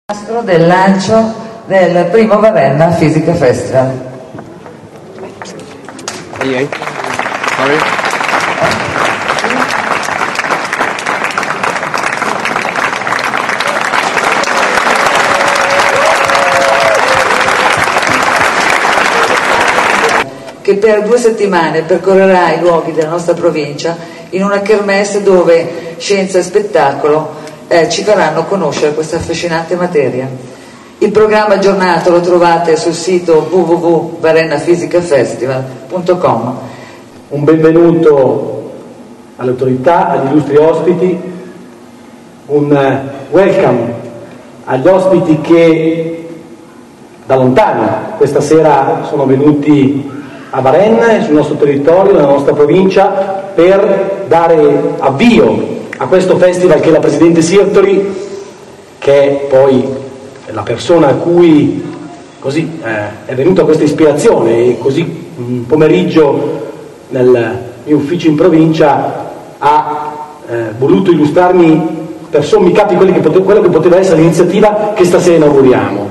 Nastro del lancio del primo Varenna Fisica Festival. Che per 2 settimane percorrerà i luoghi della nostra provincia in una kermesse dove scienza e spettacolo ci faranno conoscere questa affascinante materia. Il programma aggiornato lo trovate sul sito www.varennafisicafestival.com. Un benvenuto alle autorità, agli illustri ospiti, un welcome agli ospiti che da lontano questa sera sono venuti a Varenna e sul nostro territorio, nella nostra provincia, per dare avvio a questo festival che la Presidente Sirtori, che è poi la persona a cui così è venuta questa ispirazione, e così un pomeriggio nel mio ufficio in provincia ha voluto illustrarmi per sommi capi quello che poteva essere l'iniziativa che stasera inauguriamo.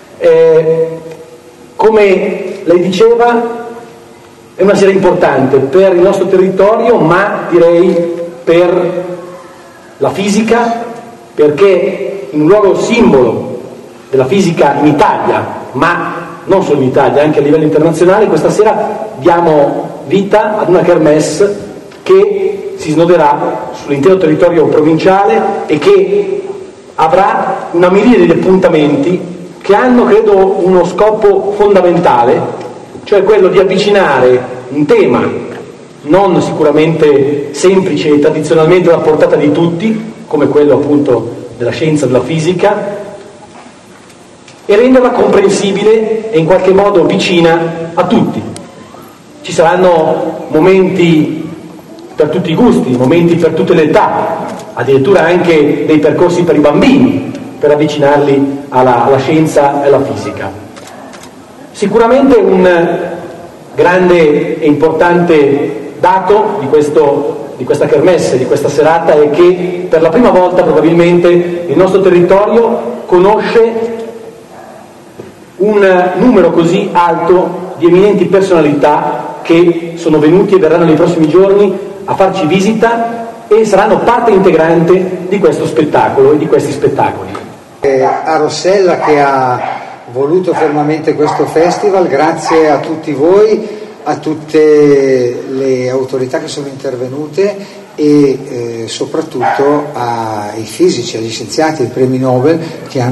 Come lei diceva, è una sera importante per il nostro territorio, ma direi per la fisica, perché in un luogo simbolo della fisica in Italia, ma non solo in Italia, anche a livello internazionale, questa sera diamo vita ad una kermesse che si snoderà sull'intero territorio provinciale e che avrà una miriade di appuntamenti che hanno, credo, uno scopo fondamentale, cioè quello di avvicinare un tema non sicuramente semplice e tradizionalmente alla portata di tutti, come quello appunto della scienza, della fisica, e renderla comprensibile e in qualche modo vicina a tutti. Ci saranno momenti per tutti i gusti, momenti per tutte le età, addirittura anche dei percorsi per i bambini, per avvicinarli alla scienza e alla fisica. Sicuramente un grande e importante dato di questa kermesse, di questa serata, è che per la prima volta probabilmente il nostro territorio conosce un numero così alto di eminenti personalità che sono venuti e verranno nei prossimi giorni a farci visita e saranno parte integrante di questo spettacolo e di questi spettacoli. A Rossella, che ha voluto fermamente questo festival, grazie a tutti voi, a tutte le autorità che sono intervenute e soprattutto ai fisici, agli scienziati, ai premi Nobel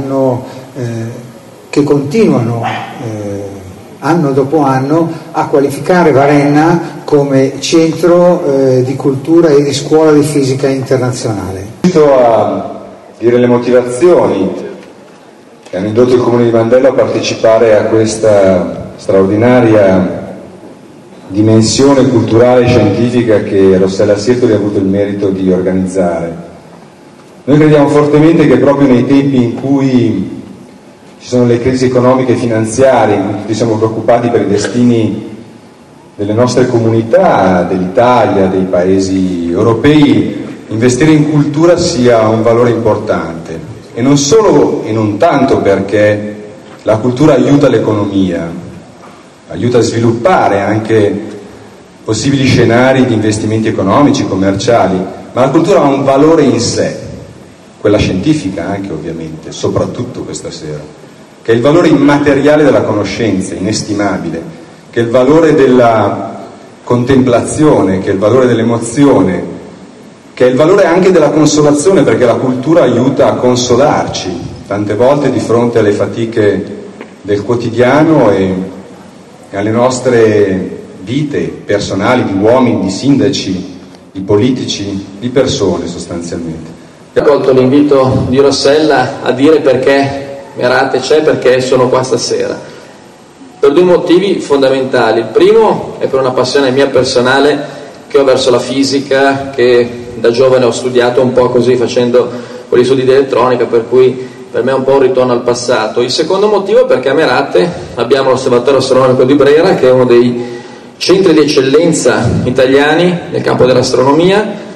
che continuano anno dopo anno a qualificare Varenna come centro di cultura e di scuola di fisica internazionale. A dire le motivazioni che hanno indotto il Comune di Mandello a partecipare a questa straordinaria dimensione culturale e scientifica che Rossella Sirtori ha avuto il merito di organizzare. Noi crediamo fortemente che proprio nei tempi in cui ci sono le crisi economiche e finanziarie, in cui tutti siamo preoccupati per i destini delle nostre comunità, dell'Italia, dei paesi europei, investire in cultura sia un valore importante, e non solo e non tanto perché la cultura aiuta l'economia, aiuta a sviluppare anche possibili scenari di investimenti economici, commerciali, ma la cultura ha un valore in sé, quella scientifica anche ovviamente, soprattutto questa sera, che è il valore immateriale della conoscenza, inestimabile, che è il valore della contemplazione, che è il valore dell'emozione, che è il valore anche della consolazione, perché la cultura aiuta a consolarci tante volte di fronte alle fatiche del quotidiano e alle nostre vite personali, di uomini, di sindaci, di politici, di persone sostanzialmente. Ho accolto l'invito di Rossella a dire perché Merate c'è, perché sono qua stasera, per 2 motivi fondamentali. Il primo è per una passione mia personale che ho verso la fisica, che da giovane ho studiato un po' così facendo quegli studi di elettronica, per cui per me è un po' un ritorno al passato. Il secondo motivo è perché a Merate abbiamo l'Osservatorio Astronomico di Brera, che è uno dei centri di eccellenza italiani nel campo dell'astronomia,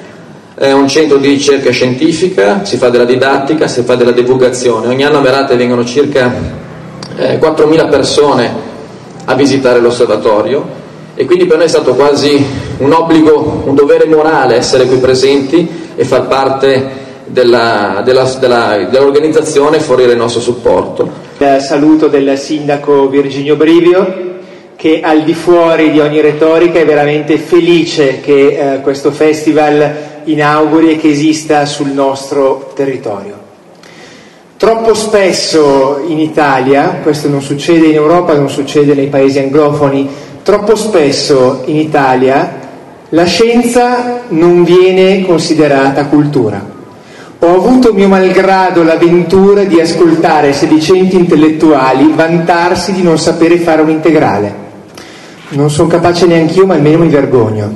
è un centro di ricerca scientifica, si fa della didattica, si fa della divulgazione. Ogni anno a Merate vengono circa 4.000 persone a visitare l'osservatorio, e quindi per noi è stato quasi un obbligo, un dovere morale essere qui presenti e far parte dell'organizzazione e fornire il nostro supporto. Il saluto del sindaco Virginio Brivio, che al di fuori di ogni retorica è veramente felice che questo festival inauguri e che esista sul nostro territorio. Troppo spesso in Italia, questo non succede in Europa, non succede nei paesi anglofoni, troppo spesso in Italia la scienza non viene considerata cultura. Ho avuto mio malgrado l'avventura di ascoltare sedicenti intellettuali vantarsi di non sapere fare un integrale. Non sono capace neanch'io, ma almeno mi vergogno.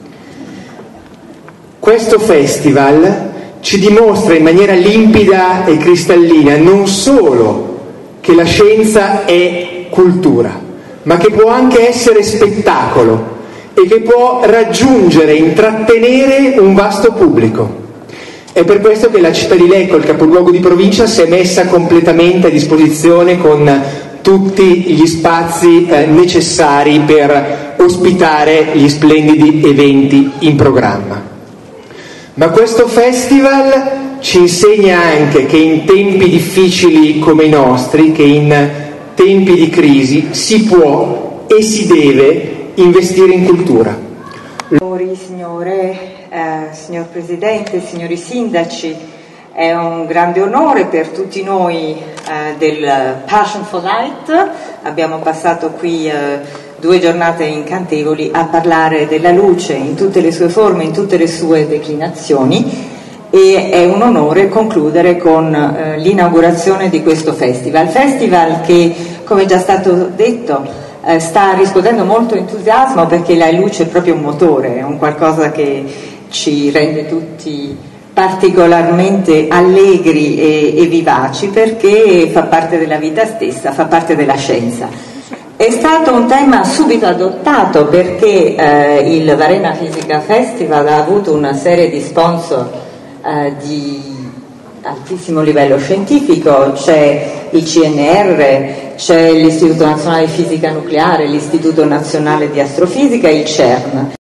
Questo festival ci dimostra in maniera limpida e cristallina non solo che la scienza è cultura, ma che può anche essere spettacolo e che può raggiungere e intrattenere un vasto pubblico. È per questo che la città di Lecco, il capoluogo di provincia, si è messa completamente a disposizione con tutti gli spazi necessari per ospitare gli splendidi eventi in programma. Ma questo festival ci insegna anche che in tempi difficili come i nostri, che in tempi di crisi, si può e si deve investire in cultura. Signor Presidente, signori sindaci, è un grande onore per tutti noi del Passion for Light. Abbiamo passato qui 2 giornate incantevoli a parlare della luce in tutte le sue forme, in tutte le sue declinazioni, e è un onore concludere con l'inaugurazione di questo festival che, come è già stato detto, sta riscuotendo molto entusiasmo, perché la luce è proprio un motore, è un qualcosa che ci rende tutti particolarmente allegri e vivaci, perché fa parte della vita stessa, fa parte della scienza. È stato un tema subito adottato, perché il Varena Physica Festival ha avuto una serie di sponsor di altissimo livello scientifico. C'è il CNR, c'è l'Istituto Nazionale di Fisica Nucleare, l'Istituto Nazionale di Astrofisica e il CERN.